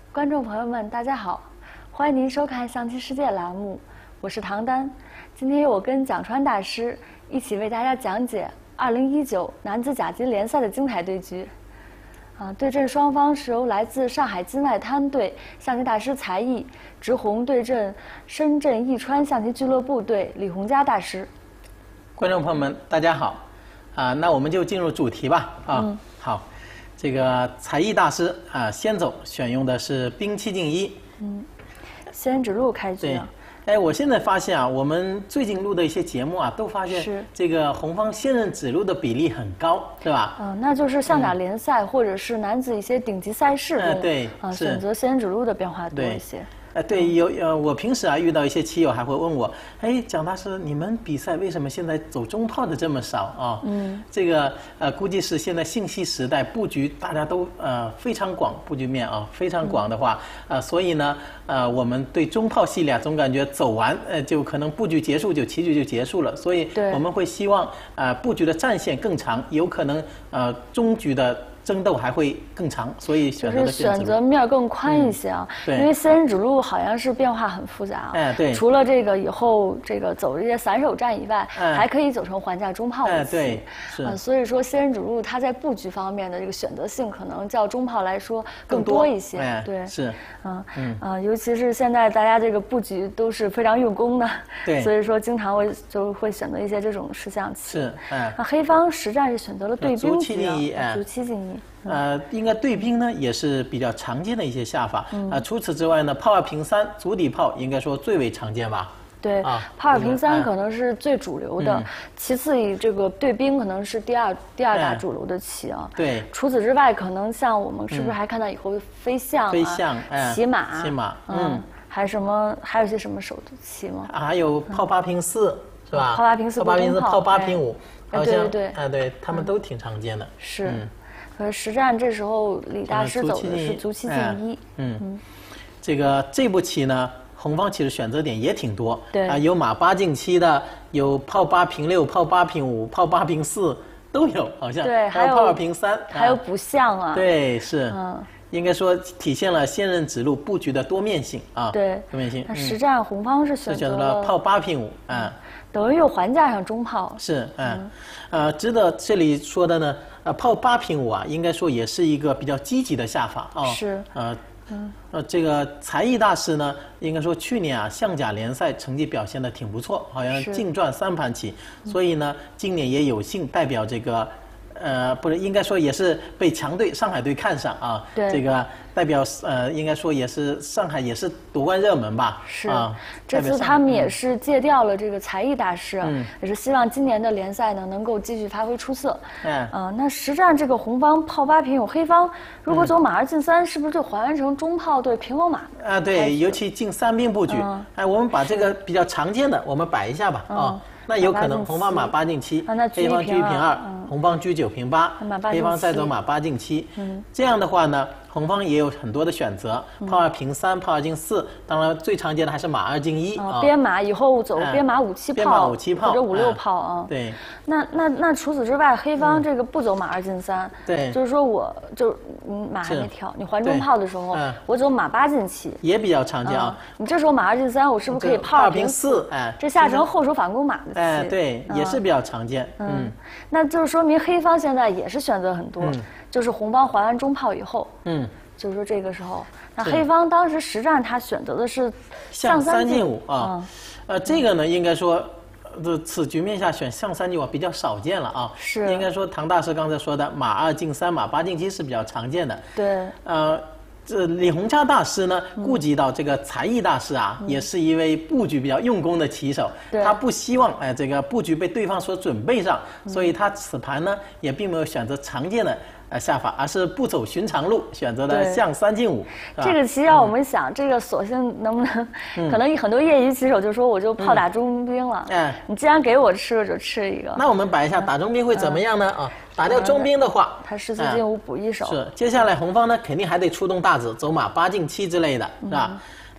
观众朋友们，大家好，欢迎您收看象棋世界栏目，我是唐丹。今天由我跟蒋川大师一起为大家讲解2019男子甲级联赛的精彩对局。对阵双方是由来自上海金外滩队象棋大师才艺，直红对阵深圳益川象棋俱乐部队李洪嘉大师。 观众朋友们，大家好，那我们就进入主题吧。好，这个才艺大师先走选用的是兵七进一。 仙人指路开局。 哎，我现在发现我们最近录的一些节目都发现这个红方先人指路的比例很高，对吧？ 那就是象甲联赛或者是男子一些顶级赛事中，选择仙人指路的变化多一些。 对，我平时遇到一些棋友还会问我，哎，蒋大师，你们比赛为什么现在走中炮的这么少啊？这个估计是现在信息时代布局大家都非常广，布局面非常广的话，所以呢我们对中炮系列总感觉走完就可能布局结束就棋局就结束了，所以我们会希望布局的战线更长，有可能中局的争斗还会更长，所以选择面更宽一些因为仙人指路好像是变化很复杂对， 除了这个以后这个走这些散手战以外，还可以走成环架中炮的棋， 对，是所以说仙人指路它在布局方面的这个选择性可能较中炮来说更多一些，对， 是， 尤其是现在大家这个布局都是非常用功的， 对， 所以说经常会选择一些这种式象棋。 是， 那黑方实战是选择了对兵局， 卒七进一。 应该对兵呢也是比较常见的一些下法。除此之外呢，炮二平三，卒底炮应该说最为常见吧？ 对，炮二平三可能是最主流的，其次以这个对兵可能是第二大主流的棋对， 除此之外，可能像我们是不是还看到以后飞象、骑马，还有些什么手的棋吗？ 还有炮八平四是吧？ 炮八平四， 炮八平五， 对， 对，他们都挺常见的。 是。实战这时候李大师走的是卒七进一。 这步棋呢，红方其实选择点也挺多。 对有马八进七的，有炮八平六、炮八平五、炮八平四都有，好像。 对， 还有炮二平三， 还有补象对，是。应该说体现了仙人指路布局的多面性对， 多面性。 那实战红方是选择了炮八平五等于又环架上中炮。 是值得这里说的呢。炮八平五应该说也是一个比较积极的下法是这个才艺大师呢，应该说去年象甲联赛成绩表现的挺不错，好像净赚3盘棋，所以呢，今年也有幸代表这个。不是，应该说也是被强队上海队看上对， 这个代表应该说也是上海也是夺冠热门吧。 是这次他们也是借调了这个才艺大师，也是希望今年的联赛呢能够继续发挥出色。那实战这个红方炮八平五，黑方如果走马二进三，是不是就还原成中炮对平侯马？ 对，尤其进三兵布局。我们把这个比较常见的我们摆一下吧。那有可能红方马八进七，黑方车一平二，红方车9平8，黑方再走马八进七。这样的话呢，红方也有很多的选择，炮二平三，炮二进四，当然最常见的还是马二进一。 边马以后走边马5、7炮， 或者5、6炮对。 那除此之外，黑方这个不走马二进三， 对， 就是说马还没跳，你还中炮的时候，我走马八进七， 也比较常见你这时候马二进三，我是不是可以炮二平四？这下成后手反攻马的棋。 对，也是比较常见。 那就是说明黑方现在也是选择很多，就是红方还完中炮以后，就是说这个时候，那黑方当时实战他选择的是象3进5这个呢应该说。此局面下选象3进5比较少见了是， 应该说唐大师刚才说的马二进三、马八进七是比较常见的。 对， 这李洪嘉大师呢，顾及到这个才艺大师也是一位布局比较用功的棋手，他不希望这个布局被对方所准备上，所以他此盘呢也并没有选择常见的下法，而是不走寻常路，选择了象3进5。 这个棋让我们想，这个索性能不能，可能很多业余棋手就说我就炮打中兵了。你既然给我吃了，就吃一个。 那我们摆一下打中兵会怎么样呢？打掉中兵的话， 他14进5补一手。 是，接下来红方呢肯定还得出动大子，走马8进7之类的，是吧？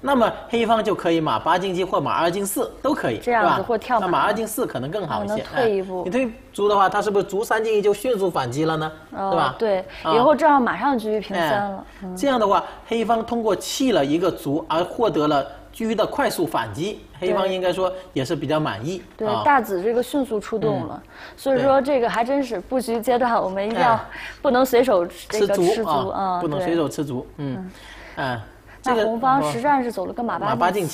那么黑方就可以马8进7或马2进4都可以， 这样子或跳那马2进4可能更好一些。 能退一步。 你退卒的话，他是不是卒3进1就迅速反击了呢？对吧？ 对，以后这样马上居于平3了。 这样的话，黑方通过弃了一个卒而获得了车的快速反击，黑方应该说也是比较满意。 对，大子这个迅速出动了，所以说这个还真是布局阶段，我们一定要不能随手这个吃卒啊， 不能随手吃卒。 这个红方实战是走了个马8进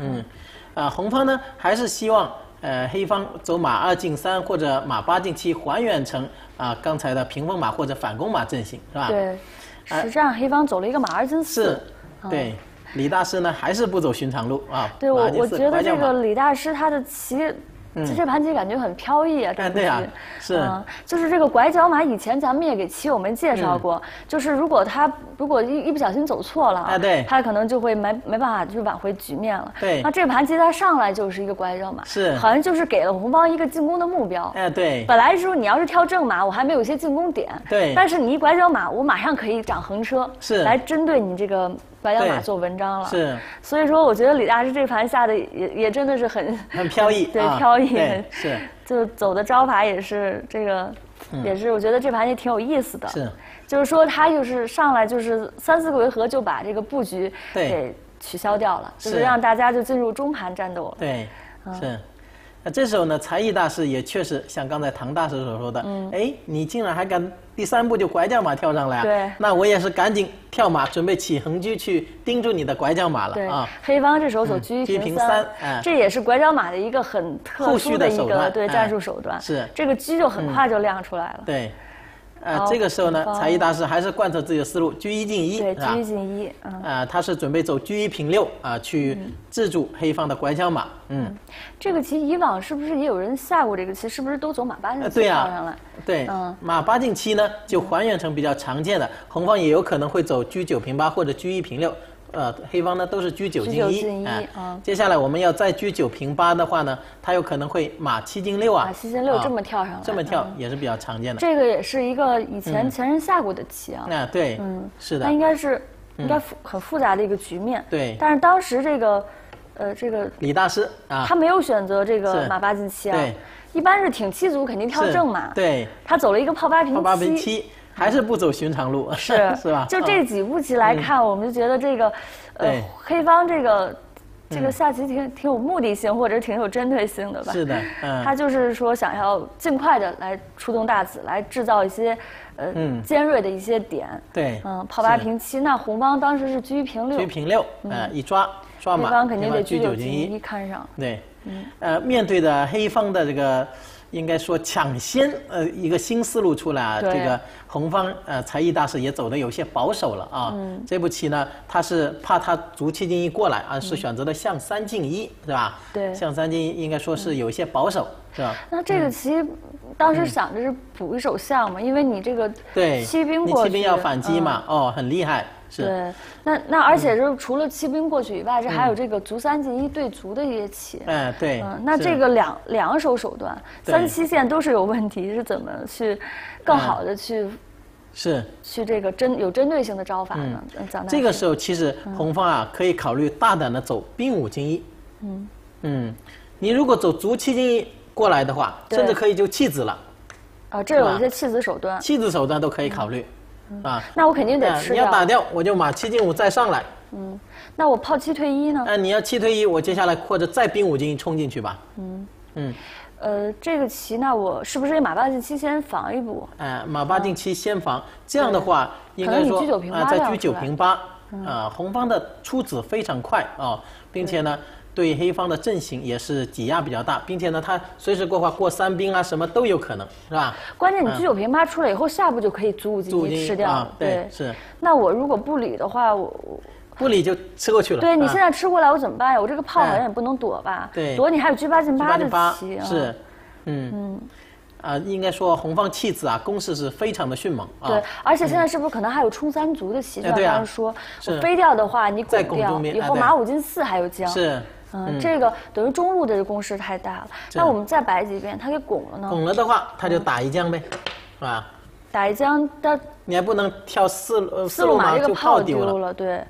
7。红方呢还是希望黑方走马2进3或者马8进7，还原成刚才的屏风马或者反攻马阵型，是吧？ 对，实战黑方走了一个马2进4。 是，对。李大师呢还是不走寻常路啊？ 对，我觉得这个李大师他的棋，这盘棋感觉很飘逸啊。 对啊，是。 就是这个拐角马，以前咱们也给棋友们介绍过，就是如果一不小心走错了， 对， 他可能就会没办法去挽回局面了。 对。 那这盘棋他上来就是一个拐角马， 是， 好像就是给了红方一个进攻的目标。 对。 本来说你要是跳正马，我还没有一些进攻点。 对。 但是你一拐角马，我马上可以长横车， 是， 来针对你这个拐角马做文章了。 是。 所以说，我觉得李大师这盘下的也真的是很飘逸。 对，飘逸。 是。 就走的招法也是这个，也是我觉得这盘也挺有意思的。 是。 就是说他就是上来就是3、4个回合就把这个布局给取消掉了，就是让大家就进入中盘战斗了。 对，是。那这时候呢，才艺大师也确实像刚才唐大师所说的，你竟然还敢第3步就拐角马跳上来啊？ 对， 那我也是赶紧跳马，准备起横车去盯住你的拐角马了啊！ 黑方这时候走车一平3，这也是拐角马的一个很特殊的一个战术手段。 是， 这个车就很快就亮出来了。 对。这个时候呢，才艺大师还是贯彻自己的思路，车1进1， 对，车1进1， 他是准备走车1平6去制住黑方的拐角马。 这个棋以往是不是也有人下过这个棋？是不是都走马8进7跳上来？ 对，马8进7呢，就还原成比较常见的，红方也有可能会走车9平8或者车1平6。黑方呢都是车9进1。接下来我们要再车9平8的话呢，他有可能会马7进6啊。 马7进6这么跳上来， 这么跳也是比较常见的。 这个也是一个以前前人下过的棋啊。 对，是的。 那应该很复杂的一个局面。 对。 但是当时这个李大师他没有选择这个马8进7啊。 对。 一般是挺7卒肯定跳正马。 对。 他走了一个炮8平7。 炮8平7。还是不走寻常路，是吧？ 就这几步棋来看，我们就觉得这个，黑方这个下棋挺有目的性，或者挺有针对性的吧？ 是的， 他就是说想要尽快的来出动大子，来制造一些尖锐的一些点。 对， 炮8平7，那红方当时是车1平6。 车1平6，一抓马， 黑方肯定得车9 进 1看上。 对，面对的黑方的这个。应该说抢先一个新思路出来啊，这个红方才艺大师也走的有些保守了啊。这步棋呢，他是怕他卒7进1过来啊，是选择了象3进1，是吧？ 对， 象3进1应该说是有一些保守，是吧？ 那这个棋当时想着是补一手象嘛，因为你这个骑兵过去， 你骑兵要反击嘛，很厉害。 对，那而且是除了骑兵过去以外，这还有这个卒3进1对卒的一些棋。 对。 那这个两手手段，3、7线都是有问题，是怎么去更好的去这个有针对性的招法呢？ 这个时候其实红方可以考虑大胆的走兵5进1。你如果走卒7进1过来的话，甚至可以就弃子了。 这有一些弃子手段。 弃子手段都可以考虑。 那我肯定得吃掉。 你要打掉，我就马7进5再上来。 那我炮7退1呢？ 你要7退1，我接下来或者再兵5进1冲进去吧。 这个棋那我是不是马8进7先防一步？ 马8进7先防，这样的话应该说在车9平8，红方的出子非常快并且呢。对黑方的阵型也是挤压比较大，并且呢，他随时过3兵什么都有可能，是吧？ 关键你车9平8出来以后，下步就可以卒5进1吃掉。 对，是。 那我如果不理的话，我不理就吃过去了。 对，你现在吃过来，我怎么办呀？我这个炮好像也不能躲吧？ 对， 躲你还有车8进8的棋。 是，应该说红方弃子攻势是非常的迅猛。 对，而且现在是不是可能还有冲3卒的棋？就刚刚说，我飞掉的话，你拱掉，以后马5进4还有将。 是。 这个等于中路的这攻势太大了。那我们再摆几遍，他给拱了呢？ 拱了的话，他就打一将呗，是吧？ 打一将， 你还不能跳四路马这个炮丢了，对。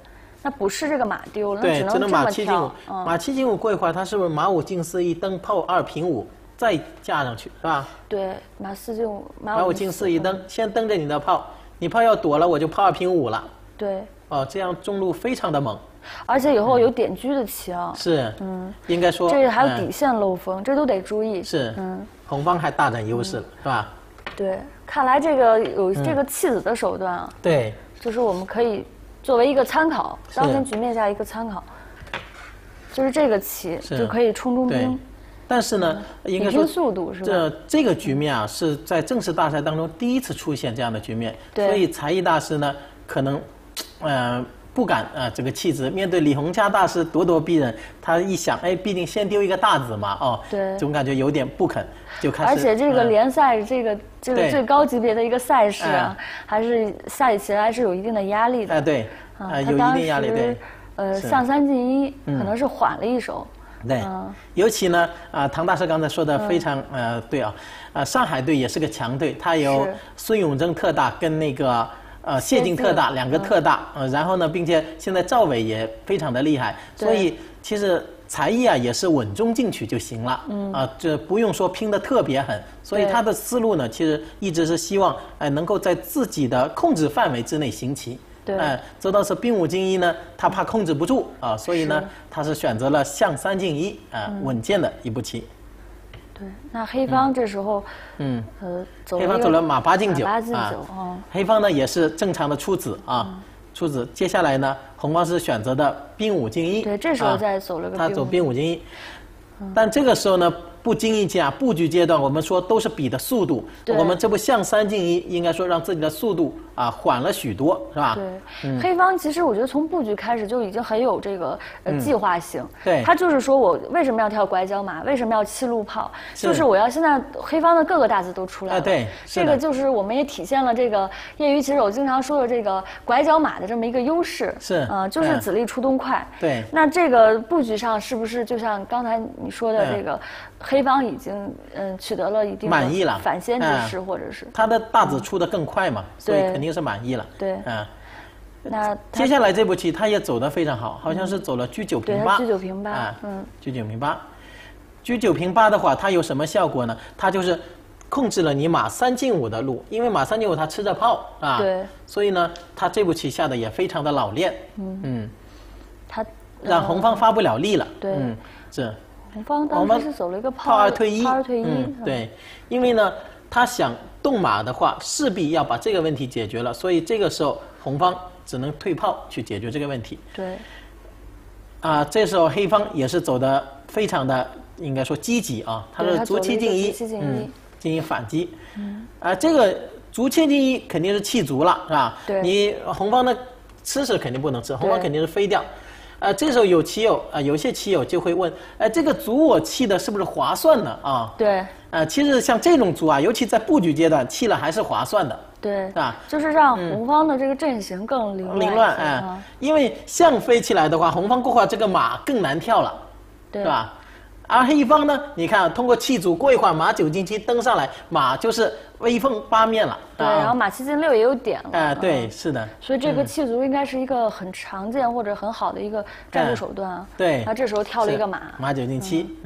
那不是这个马丢了，那对，只能只能这么马七进五跳。。 马七进五过一会儿，它是不是马五进四一蹬炮2平5，再架上去是吧？ 对，马四进五， 马五进四一蹬，先蹬着你的炮，你炮要躲了，我就炮2平5了。 对， 哦，这样中路非常的猛。 而且以后有点车的棋啊。 是，应该说这还有底线漏风，这都得注意。 是，红方还大占优势了，是吧？ 对，看来这个有这个弃子的手段啊。 对， 就是我们可以作为一个参考，当前局面下一个参考，就是这个棋就可以冲中兵。 但是呢，应该说比拼速度是吧？ 这个局面啊，是在正式大赛当中第一次出现这样的局面，所以才艺大师呢可能，不敢这个弃子。面对李洪嘉大师咄咄逼人，他一想，哎，毕竟先丢一个大子嘛，哦， 对， 总感觉有点不肯，就开始。 而且这个联赛这个最高级别的一个赛事啊，还是下起棋来是有一定的压力的。 对，有一定压力，对。 象3进1，可能是缓了一手。 对，尤其呢，唐大师刚才说的非常对啊，上海队也是个强队，他有孙永贞特大跟那个谢晋特大2个特大，然后呢，并且现在赵伟也非常的厉害，所以其实才艺啊也是稳中进取就行了，这不用说拼得特别狠，所以他的思路呢，其实一直是希望能够在自己的控制范围之内行棋。 对， 周道是兵5进1呢，他怕控制不住啊，所以呢，他是选择了象3进1，稳健的一步棋。 对，那黑方这时候， 黑方走了马8进9，黑方呢也是正常的出子啊，出子。接下来呢，红方是选择的兵5进1， 对，这时候再走了个他走兵5进1，但这个时候呢。不经意间布局阶段，我们说都是比的速度。我们这步象3进1，应该说让自己的速度缓了许多，是吧？ 对，黑方其实我觉得从布局开始就已经很有这个计划性。 对， 他就是说我为什么要跳拐角马，为什么要弃路炮，就是我要现在黑方的各个大子都出来了。 对， 这个就是我们也体现了这个业余棋手经常说的这个拐角马的这么一个优势。 是， 就是子力出东快。 对， 那这个布局上是不是就像刚才你说的这个？黑方已经取得了一定满意了反先之势，或者是他的大子出得更快嘛，所以肯定是满意了。 对，那接下来这步棋他也走得非常好，好像是走了车9平8。 车9平8， 车9平8，车9平8的话，它有什么效果呢？它就是控制了你马3进5的路，因为马3进5它吃着炮啊， 对， 所以呢，他这步棋下的也非常的老练。 他让红方发不了力了。 对， 是。 红方当时是走了一个炮2退1， 炮2退1。 对，因为呢，他想动马的话，势必要把这个问题解决了，所以这个时候红方只能退炮去解决这个问题。 对。 这时候黑方也是走的非常的，应该说积极啊，他是卒7进1，进行反击。这个卒7进1肯定是弃卒了，是吧？ 对。 你红方的吃是肯定不能吃，红方肯定是飞掉。这时候有棋友有些棋友就会问，这个卒我弃的是不是划算呢？啊， 对， 其实像这种卒尤其在布局阶段弃了还是划算的， 对，是吧？就是让红方的这个阵型更凌乱， 因为象飞起来的话，红方过会这个马更难跳了，是吧？而黑方呢，你看通过弃卒过一会儿马9进7登上来，马就是威风八面了。 对，然后马7进6也有点了。 对，是的。 所以这个弃卒应该是一个很常见或者很好的一个战术手段啊。 对。 他这时候跳了一个马。 马9进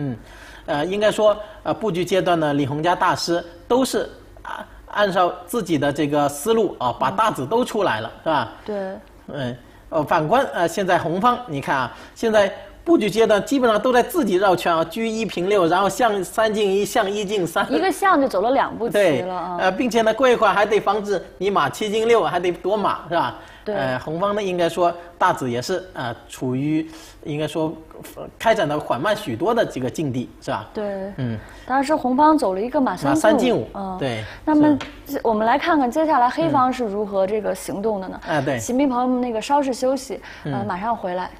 7，应该说布局阶段呢，李洪嘉大师都是按照自己的这个思路把大子都出来了，是吧？ 对。 反观现在红方，你看现在。布局阶段基本上都在自己绕圈车1平6，然后象3进1，象1进3， 一个象就走了2步棋了并且呢，过一会儿还得防止你马7进6，还得躲马，是吧？ 对。 红方呢，应该说大子也是处于应该说开展的缓慢许多的这个境地，是吧？ 对，当时红方走了一个马3进5， 对。 那么我们来看看接下来黑方是如何这个行动的呢？ 对。 棋迷朋友们那个稍事休息，马上回来。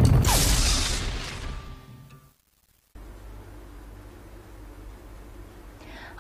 好，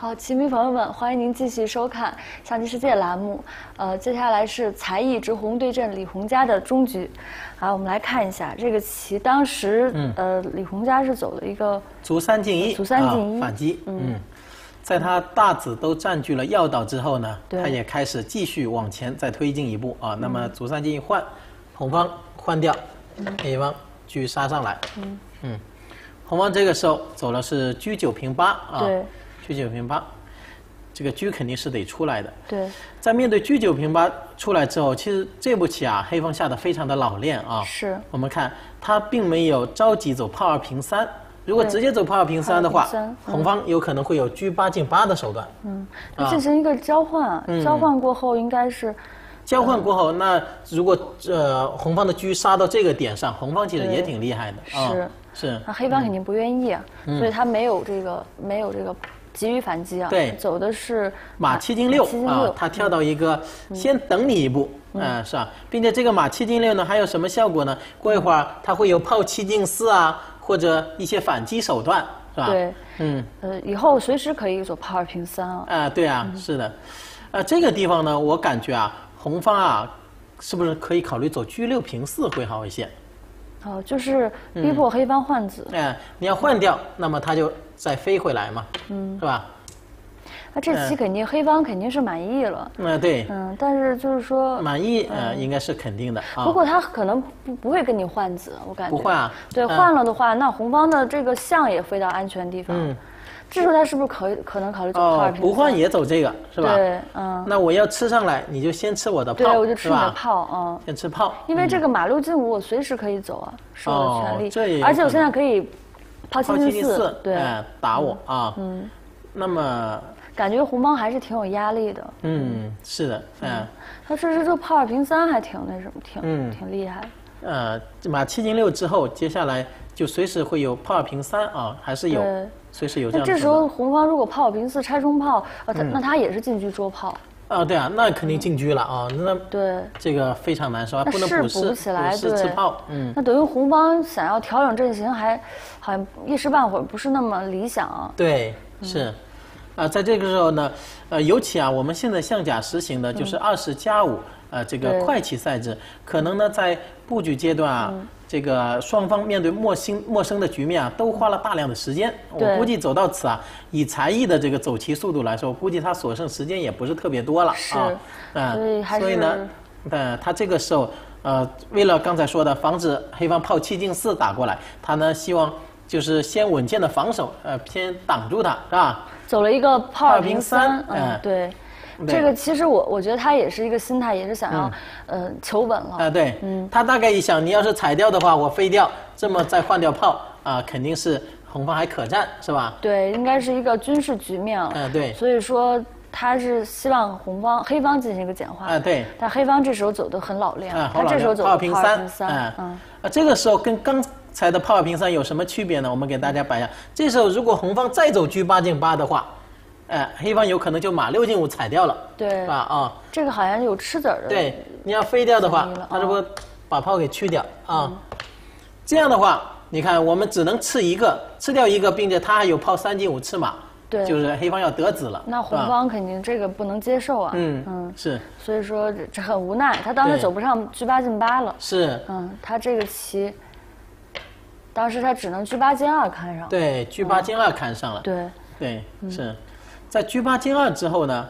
好，棋迷朋友们，欢迎您继续收看《象棋世界》栏目。接下来是才艺之红对阵李洪嘉的终局。好，我们来看一下这个棋，当时李洪嘉是走了一个卒3进1， 卒3进1 反击。在他大子都占据了要道之后呢，他也开始继续往前再推进一步啊。那么卒3进1换，红方换掉，黑方车杀上来。红方这个时候走的是车9平8啊。 对。 车9平8，这个车肯定是得出来的。 对， 在面对车9平8出来之后，其实这步棋啊，黑方下的非常的老练啊。 是。我们看他并没有着急走炮2平3，如果直接走炮2平3的话，红方有可能会有车8进8的手段。 进行一个交换，交换过后应该是。 交换过后，那如果红方的车杀到这个点上，红方其实也挺厉害的。是。 那黑方肯定不愿意啊，所以他没有这个急于反击啊。 对， 走的是马7进6啊，他跳到一个先等你一步，是吧？并且这个马7进6呢，还有什么效果呢？过一会儿他会有炮7进4啊，或者一些反击手段，是吧？ 对，以后随时可以走炮2平3啊。 对啊，是的，这个地方呢，我感觉啊，红方啊，是不是可以考虑走车6平4会好一些？ 就是逼迫黑方换子。 你要换掉，那么他就再飞回来嘛，是吧？ 那这棋肯定黑方肯定是满意了。 对。 但是就是说满意，应该是肯定的。 不过他可能不会跟你换子，我感觉。 不换啊？ 对，换了的话，那红方的这个象也飞到安全地方。这时候他是不是可能考虑走炮2平3？ 不换也走这个是吧？ 对， 那我要吃上来，你就先吃我的炮， 对，我就吃你的炮， 先吃炮。 因为这个马6进5，我随时可以走啊，是我的权利。 这而且我现在可以炮7进4，对， 打我啊。那么感觉红方还是挺有压力的。 是的， 他这炮2平3还挺那什么，挺厉害。 马7进6之后，接下来就随时会有炮2平3啊，还是有。随时有这样的。 那这时候红方如果炮5平4拆冲炮，那他也是进车捉炮。 对啊，那肯定进车了啊。那对， 这个非常难受，不能补不起来， 对，吃炮。 那等于红方想要调整阵型，还好像一时半会儿不是那么理想啊。 对，是。在这个时候呢，尤其啊，我们现在象甲实行的就是20+5，这个快棋赛制，可能呢在布局阶段啊。这个双方面对陌生的局面啊，都花了大量的时间。我估计走到此啊，以才艺的这个走棋速度来说，我估计他所剩时间也不是特别多了啊。 所以呢，他这个时候为了刚才说的防止黑方炮7进4打过来，他呢希望就是先稳健的防守，先挡住他，是吧？ 走了一个炮2平3，对。这个其实我觉得他也是一个心态，也是想要求稳了。 对，他大概一想，你要是踩掉的话，我飞掉，这么再换掉炮肯定是红方还可战，是吧？ 对，应该是一个军事局面了。 对。 所以说他是希望黑方进行一个简化。 对。 但黑方这时候走得很老练，他这时候走炮2平 3。 这个时候跟刚才的炮2平3有什么区别呢？我们给大家摆一下。这时候如果红方再走车8进8的话。黑方有可能就马6进5踩掉了， 对， 是吧？ 这个好像有吃子儿的。 对，你要飞掉的话，他如果把炮给去掉这样的话，你看我们只能吃掉一个，并且他还有炮3进5吃马， 对， 就是黑方要得子了。 那红方肯定这个不能接受啊。 是。 所以说这很无奈，他当时走不上车8进8了。 是。 他这个棋，当时他只能车8进2看上。 对，车8进2看上了。对，是。在车8进2之后呢，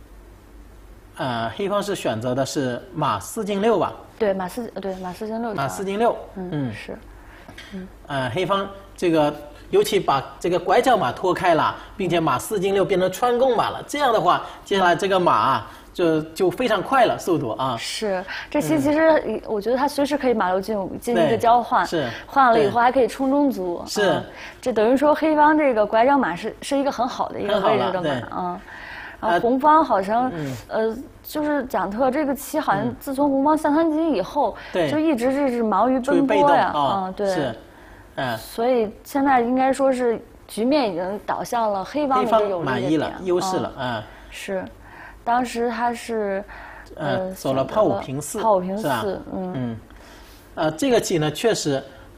黑方是选择的是马4进6吧？ 对，马4进6。 马4进6， 是。 黑方这个尤其把这个拐角马拖开了，并且马4进6变成穿贡马了，这样的话，接下来这个马就非常快了，速度啊。 是，这棋其实我觉得他随时可以马6进5进行一个交换， 是换了以后还可以冲中卒， 是， 这等于说黑方这个拐角马是一个很好的一个位置的马然后红方好像就是蒋特这个棋好像自从红方下3进1以后，就一直是忙于奔波呀，对， 是， 所以现在应该说是局面已经导向了黑方的一个有利的点， 满意了，优势了， 是。当时他是走了炮5平4， 炮5平4， 这个棋呢确实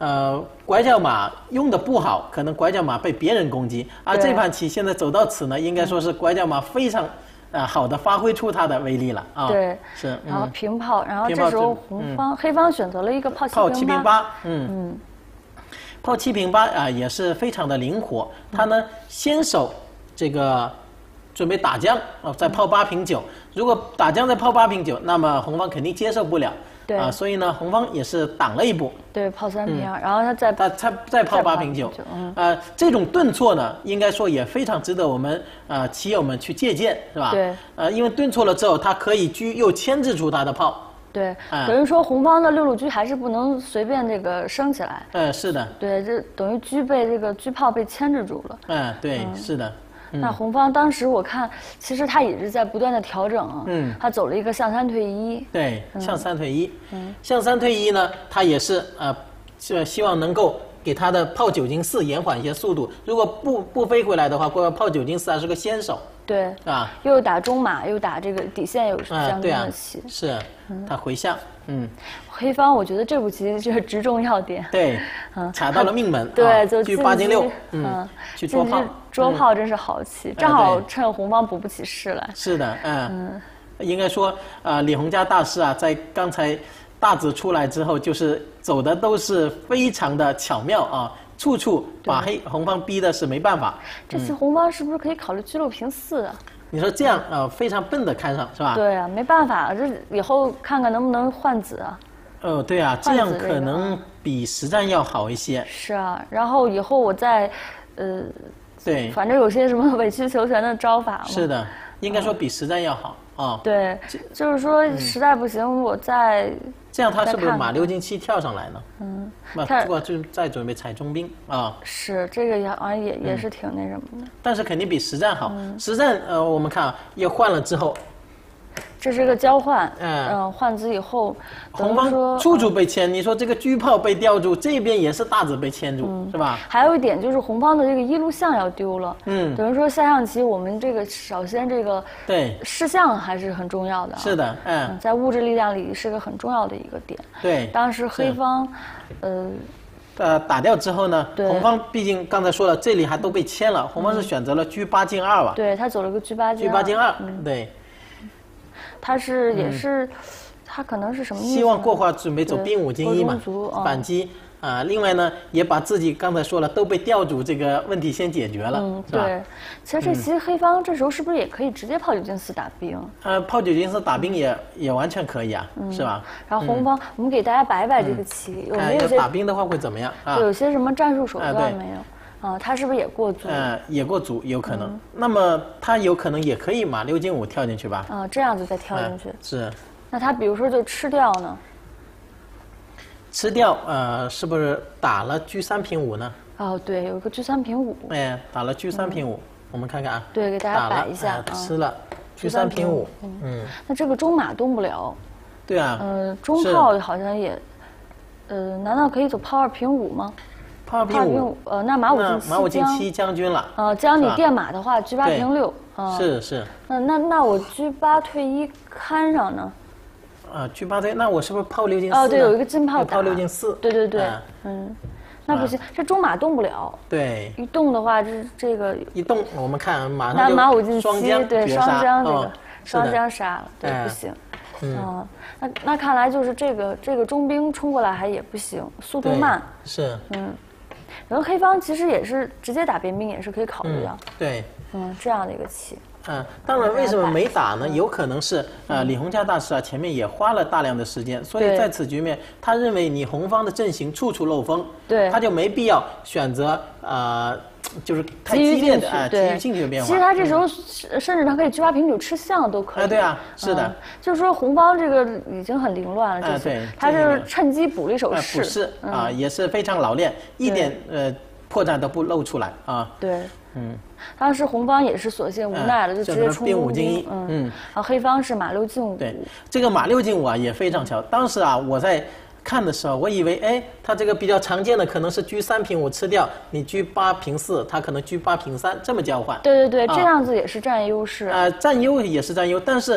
拐角马用的不好，可能拐角马被别人攻击，而这盘棋现在走到此呢，应该说是拐角马非常好的发挥出它的威力了啊。 对， 是。 然后平炮，然后这时候黑方选择了一个炮7平8。 炮7平8啊，也是非常的灵活。他呢先手这个准备打将在炮8平9。如果打将在炮8平9，那么红方肯定接受不了。 对啊， 所以呢，红方也是挡了一步。 对，炮3平2，然后他再炮8平9。这种顿挫呢，应该说也非常值得我们棋友们去借鉴，是吧？ 对。 因为顿挫了之后，他可以车又牵制住他的炮。 对，等于说红方的6路车还是不能随便这个升起来。 是的。 对，这等于车被这个车炮被牵制住了。 对，是的。 那红方当时我看，其实他也是在不断的调整。他走了一个向3退1。 对，向3退1。向3退1呢，他也是希望能够给他的炮9进4延缓一些速度。如果不飞回来的话，炮9进4还是个先手。 对啊，又打中马，又打这个底线有将军的棋。 是，他回象。 黑方我觉得这步棋就是直中要点。 对，卡到了命门。 对，就车8进6。去捉炮。 捉炮真是好棋，正好趁红方补不起势来。 是的，应该说李洪家大师在刚才大子出来之后，就是走的都是非常的巧妙啊。处处把红方逼的是没办法。 这次红方是不是可以考虑车6平4啊？ 你说这样非常笨的看上是吧？ 对啊，没办法，这以后看看能不能换子啊。 对啊，这样可能比实战要好一些。 是啊，然后以后我再对， 反正有些什么委曲求全的招法嘛。 是的，应该说比实战要好啊。 对，就是说实在不行，我再这样，他是不是马6进7跳上来呢？不过就再准备踩中兵啊。 是，这个也是挺那什么的。 但是肯定比实战好。实战我们看又换了之后。 这是个交换，换子以后， 红方处处被牵，你说这个车炮被吊住，这边也是大子被牵住，是吧？ 还有一点就是红方的这个1路象要丢了，等于说下象棋我们这个首先这个士象还是很重要的。 是的， 在物质力量里是个很重要的一个点。 对， 当时黑方， 打掉之后呢，红方毕竟刚才说了，这里还都被牵了，红方是选择了车8进2吧？ 对，他走了个车8进2。 车8进2，对。 他是也是，他可能是什么意思？ 希望过花准备走兵5进1嘛，反击另外呢，也把自己刚才说了都被吊住这个问题先解决了，是吧？ 对，其实这棋黑方这时候是不是也可以直接炮9进4打兵？ 炮9进4打兵也完全可以啊，是吧？ 然后红方，我们给大家摆摆这个棋，有没有些打兵的话会怎么样啊？ 有些什么战术手段没有？他是不是也过卒？ 也过卒有可能。那么他有可能也可以马6进5跳进去吧？ 这样子再跳进去。 是。 那他比如说就吃掉呢？ 吃掉是不是打了车3平5呢？ 对，有一个车3平5。 打了车3平5，我们看看啊。 对，给大家摆一下。 吃了车3平5。 那这个中马动不了。 对啊。 中炮好像也，难道可以走炮2平5吗？ 炮2平5， 那马5进 7将军了。 将你电马的话，车8平6。 是。 那我车8退1看上呢？ 车8退，那我是不是炮6进4？ 对，有一个进炮打。 炮6进4。 对。那不行，这中马动不了。 对。 一动的话，这个一动，我们看马上就马5进 7， 对，双将这个双将杀了，对，不行。那看来就是这个中兵冲过来还也不行，速度慢。 是。 然后黑方其实也是直接打边兵也是可以考虑的。 对。 这样的一个棋。 当然，为什么没打呢？有可能是李洪家大师前面也花了大量的时间，所以在此局面，他认为你红方的阵型处处漏风， 对， 他就没必要选择就是太激烈的急于进去的变化。 其实他这时候甚至他可以车8平9吃象都可以。 对啊，是的。 就是说红方这个已经很凌乱了， 对， 他就是趁机补了一手士。 补士也是非常老练，一点破绽都不露出来啊。 对。当时红方也是索性无奈了，就直接冲兵5进1。 然后黑方是马6进5。 对，这个马6进5也非常巧。当时我在看的时候，我以为他这个比较常见的可能是车3平5吃掉，你车8平4，他可能车8平3这么交换。 对，这样子也是占优势。 占优也是占优，但是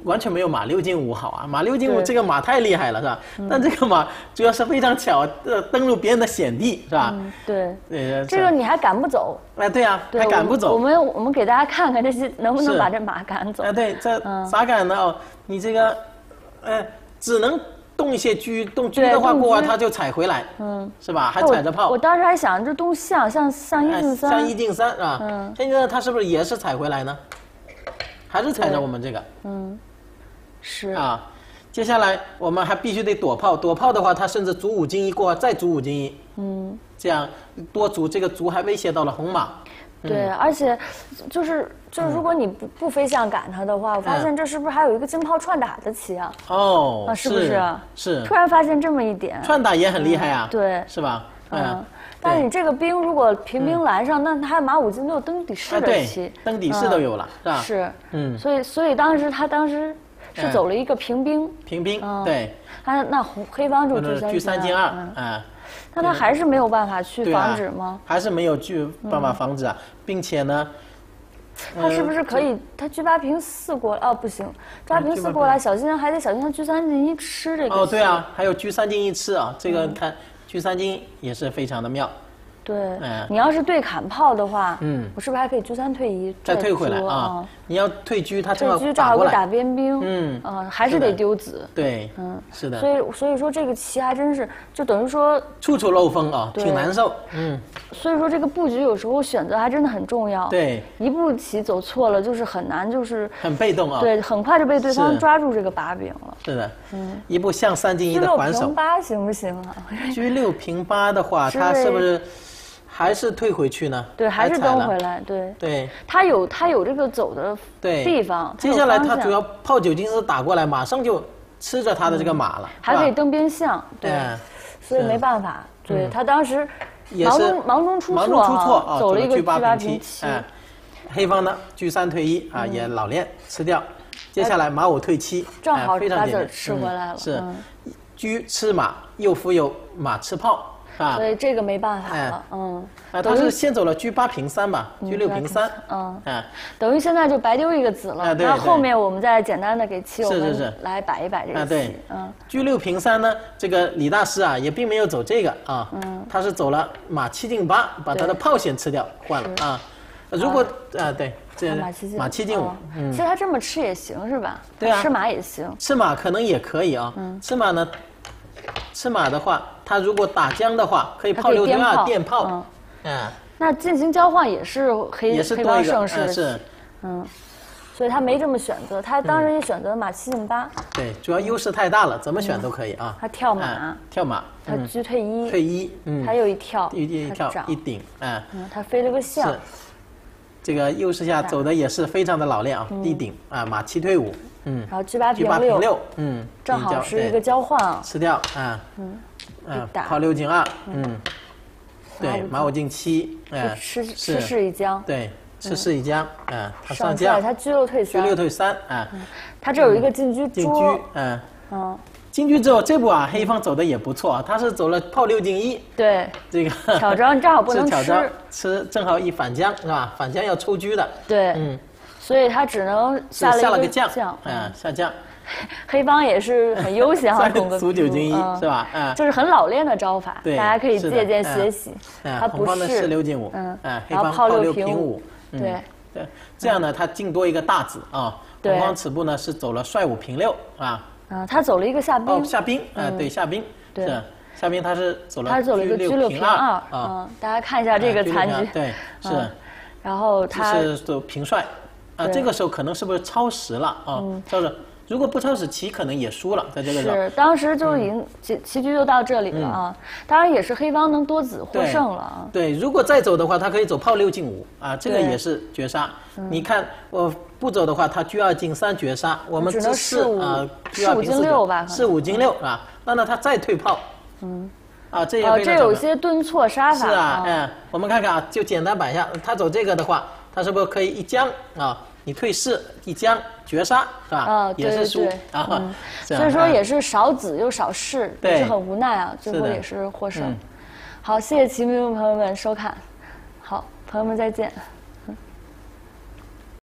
完全没有马6进5好啊！马6进5 对这个马太厉害了，是吧？但这个马主要是非常巧，登陆别人的险地，是吧？ 对， 对， 这个你还赶不走。 哎，对啊， 对， 还赶不走。 我们给大家看看这些能不能是把这马赶走。 哎，对，这咋赶呢？哦，你这个，只能动一些车，动车的话过它就踩回来，是吧？还踩着炮。 我当时还想，这动像1进3， 像1进3是吧？这个它是不是也是踩回来呢？还是踩着我们这个？ 是啊。接下来我们还必须得躲炮，躲炮的话，它甚至卒5进1过，再卒5进1，这样多卒这个卒还威胁到了红马。 对，而且就是如果你不飞象赶它的话，我发现这是不是还有一个金炮串打的棋啊？ 哦， 是不是？ 是。 突然发现这么一点， 串打也很厉害啊。 对， 是吧？ 但是你这个兵如果平兵拦上，那还有马5进6登底式的棋， 登底式都有了，是吧？ 是，所以他当时是走了一个平兵。 平兵，对。 那黑方就车3进2， 那他还是没有办法去防止吗？ 还是没有办法防止啊，并且呢， 他是不是可以？他车8平4过来？哦，不行，车8平4过来，还得小心他车3进1吃这个。 哦，对啊，还有车3进1吃啊，这个看车3进1也是非常的妙。 对，你要是对砍炮的话，我是不是还可以车3退1 再退回来啊？你要退车，他正好打过来，打边兵，还是得丢子。 对，是的。 所以说这个棋还真是，就等于说处处漏风啊，挺难受。 所以说这个布局有时候选择还真的很重要。 对， 一步棋走错了，就是很难，就是很被动啊。 对，很快就被对方抓住这个把柄了。 是的，一步象3进1的还手。 车6平8行不行啊？ 车6平8的话，他是不是？还是退回去呢？ 对，还是登回来。对，他有这个走的地方。 接下来他主要炮9进4打过来，马上就吃着他的这个马了， 还可以登边象。对，所以没办法。对他当时忙中出错，走了一个车8平7。 黑方呢，车3退1啊，也老练吃掉。接下来马5退7， 正好把子吃回来了。 是，车吃马，右扶有马吃炮。 所以这个没办法了， 他是先走了车8平3吧，车6平3， 等于现在就白丢一个子了。那后面我们再简单的给棋友们来摆一摆这个棋。 车6平3呢，这个李大师啊也并没有走这个啊，他是走了马7进8，把他的炮先吃掉，换了啊。如果对，这马7进5， 其实他这么吃也行是吧？ 对啊， 吃马也行， 吃马可能也可以啊。吃马的话，他如果打将的话，可以炮6进2垫炮。 那进行交换也是黑方胜势。 是， 所以他没这么选择，他当然也选择马7进8。 对，主要优势太大了，怎么选都可以啊。 他跳马，他车退1，他又一跳， 一顶， 他飞了个象。 这个优势下走的也是非常的老练啊，一顶啊，马7退5。 然后车8平6，正好是一个交换啊， 吃掉炮6进2，对，马5进7， 吃士一将， 对，吃士一将，他上将，他车6退3， 车6退3， 他这有一个进车， 进车之后这步啊，黑方走的也不错啊，他是走了炮6进1， 对， 这个挑招正好不能吃正好一反将是吧？反将要抽车的， 对，所以他只能下了个将， 下将。 黑方也是很悠闲啊， 卒9进1是吧？ 就是很老练的招法，大家可以借鉴学习。他不是吃6进5，黑方炮 6平5， 对， 这样呢，他进多一个大子啊。红方此步呢是走了帅5平6啊。 他走了一个下兵。 下兵，对，下兵是下兵，他是走了一个车6平2啊。大家看一下这个残局， 对，是。 然后他是走平帅。这个时候可能是不是超时了啊？超时，如果不超时，棋可能也输了，在这个时候。 是，当时就已经棋局就到这里了啊。当然也是黑方能多子获胜了啊。 对，如果再走的话，他可以走炮6进5啊，这个也是绝杀。你看我不走的话，他车2进3绝杀，我们只是啊， 车2平4吧， 是5进6啊。那他再退炮，这有一些顿挫杀法。 是啊，我们看看啊，就简单摆一下，他走这个的话。他是不是可以一将啊？你退士一将绝杀是吧？也是输啊。 所以说也是少子又少士，也是很无奈啊。最后也是获胜。好，谢谢棋迷朋友们收看。好，朋友们再见。